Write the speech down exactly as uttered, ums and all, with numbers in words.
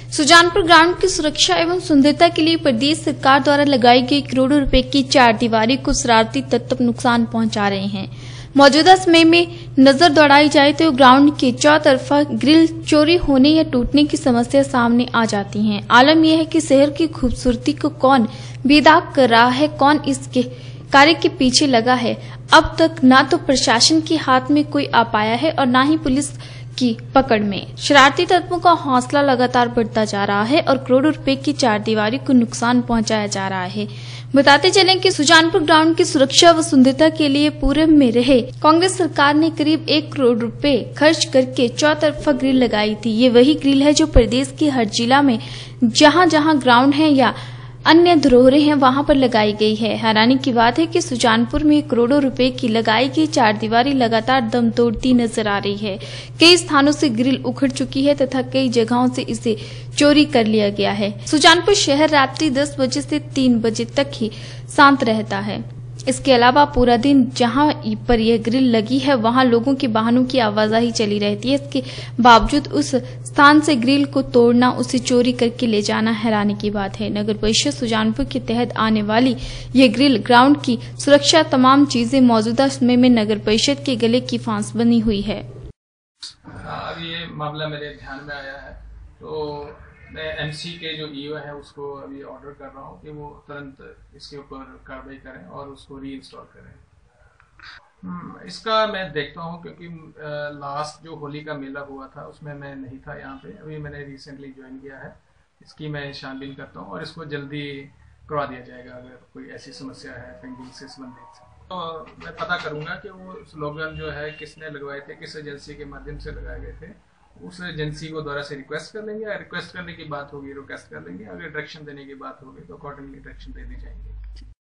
Sujanpur ground की सुरक्षा एवं सुंदरता के लिए प्रदेश सरकार द्वारा लगाई गई करोड़ों रुपए की चार दीवारी को शरारती तत्व नुकसान पहुंचा रहे हैं। मौजूदा समय में नजर दौड़ाई जाए तो ग्राउंड के चौतरफा ग्रिल चोरी होने या टूटने की समस्या सामने आ जाती है। आलम यह है कि शहर की खूबसूरती को कौन बेदाग कर रहा है, कौन इसके कार्य के पीछे लगा है। अब तक न तो प्रशासन के हाथ में कोई आ पाया है और न ही पुलिस की पकड़ में। शरारती तत्वों का हौसला लगातार बढ़ता जा रहा है और करोड़ों रुपए की चार दीवारी को नुकसान पहुंचाया जा रहा है। बताते चलें कि सुजानपुर ग्राउंड की सुरक्षा व सुंदरता के लिए पूरब में रहे कांग्रेस सरकार ने करीब एक करोड़ रुपए खर्च करके चौतरफा ग्रिल लगाई थी। ये वही ग्रिल है जो प्रदेश के हर जिला में जहां जहां ग्राउंड है या अन्य धरोहरें हैं वहां पर लगाई गई है। हैरानी की बात है कि सुजानपुर में करोड़ों रुपए की लगाई गई चार दीवारी लगातार दम तोड़ती नजर आ रही है। कई स्थानों से ग्रिल उखड़ चुकी है तथा कई जगहों से इसे चोरी कर लिया गया है। सुजानपुर शहर रात्रि दस बजे से तीन बजे तक ही शांत रहता है। इसके अलावा पूरा दिन जहां पर यह ग्रिल लगी है वहां लोगों के वाहनों की आवाजाही चली रहती है। इसके बावजूद उस स्थान से ग्रिल को तोड़ना, उसे चोरी करके ले जाना हैरानी की बात है। नगर परिषद सुजानपुर के तहत आने वाली यह ग्रिल ग्राउंड की सुरक्षा तमाम चीजें मौजूदा समय में नगर परिषद के गले की फांस बनी हुई है। अब ये मामला मेरे ध्यान में आया है तो मैं एमसी के जो ईओ है उसको अभी ऑर्डर कर रहा हूँ कि वो तुरंत इसके ऊपर कार्रवाई करें और उसको रीइंस्टॉल करें। इसका मैं देखता हूँ क्योंकि लास्ट जो होली का मेला हुआ था उसमें मैं नहीं था यहाँ पे, अभी मैंने रिसेंटली ज्वाइन किया है। इसकी मैं छानबीन करता हूँ और इसको जल्दी करवा दिया जाएगा अगर कोई ऐसी समस्या है पेंटिंग से संबंधित। तो मैं पता करूँगा कि वो स्लोगन जो है किसने लगवाए थे, किस एजेंसी के माध्यम से लगाए गए थे। उस एजेंसी को द्वारा से रिक्वेस्ट कर लेंगे, रिक्वेस्ट करने की बात होगी रिक्वेस्ट कर लेंगे, अगर डायरेक्शन देने की बात होगी तो अकॉर्डिंगली डायरेक्शन दे दी जाएंगे।